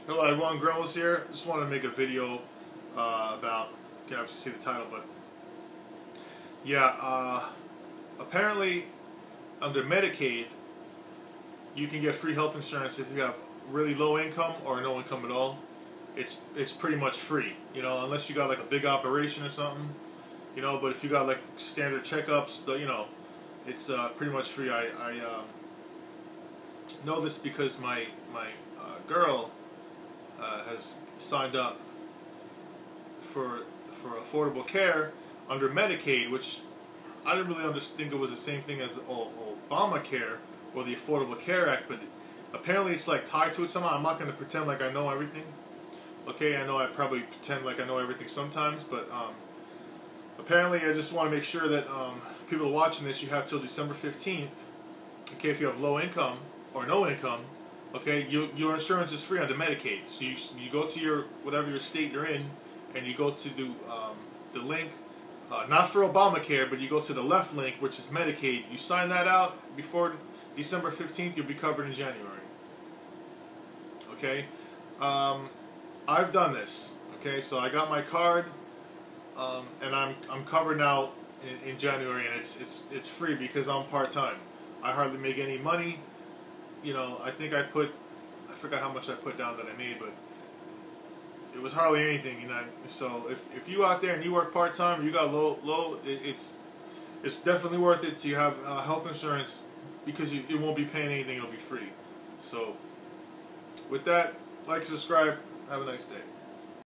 Hello everyone, Grumbles here. Just wanted to make a video about, you can obviously see the title, but yeah, apparently under Medicaid, you can get free health insurance if you have really low income or no income at all. It's pretty much free, you know, unless you got like a big operation or something, you know, but if you got like standard checkups, you know, it's pretty much free. I know this because my girl has signed up for affordable care under Medicaid, which I didn't really think it was the same thing as Obamacare or the Affordable Care Act, but apparently it's like tied to it somehow. I'm not going to pretend like I know everything. Okay, I know I probably pretend like I know everything sometimes, but apparently I just want to make sure that people watching this, you have till December 15th. Okay, if you have low income or no income, okay, your insurance is free under Medicaid. So you go to your whatever your state you're in, and you go to the link, not for Obamacare, but you go to the left link, which is Medicaid. You sign that out before December 15th, you'll be covered in January. Okay, I've done this. Okay, so I got my card, and I'm covered now in January, and it's free because I'm part-time. I hardly make any money. You know, I think I forgot how much I put down that I made, but it was hardly anything, you know. So if you out there and you work part-time, you got low, it's definitely worth it to have health insurance, because it won't be paying anything, it'll be free. So with that, like, subscribe, have a nice day.